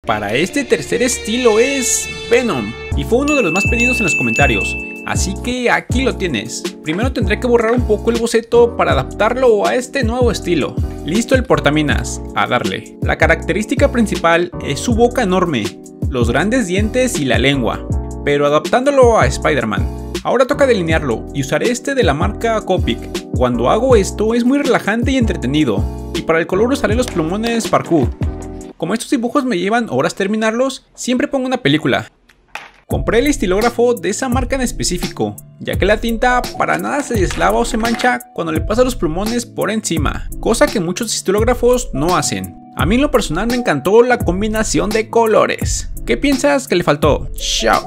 para este tercer estilo es Venom, y fue uno de los más pedidos en los comentarios, así que aquí lo tienes. Primero tendré que borrar un poco el boceto para adaptarlo a este nuevo estilo. Listo el portaminas, a darle. La característica principal es su boca enorme, los grandes dientes y la lengua, pero adaptándolo a Spider-Man. Ahora toca delinearlo y usaré este de la marca Copic. Cuando hago esto es muy relajante y entretenido, y para el color usaré los plumones Parkour. Como estos dibujos me llevan horas terminarlos, siempre pongo una película. Compré el estilógrafo de esa marca en específico, ya que la tinta para nada se deslava o se mancha cuando le pasa los plumones por encima, cosa que muchos estilógrafos no hacen. A mí en lo personal me encantó la combinación de colores. ¿Qué piensas que le faltó? Chao.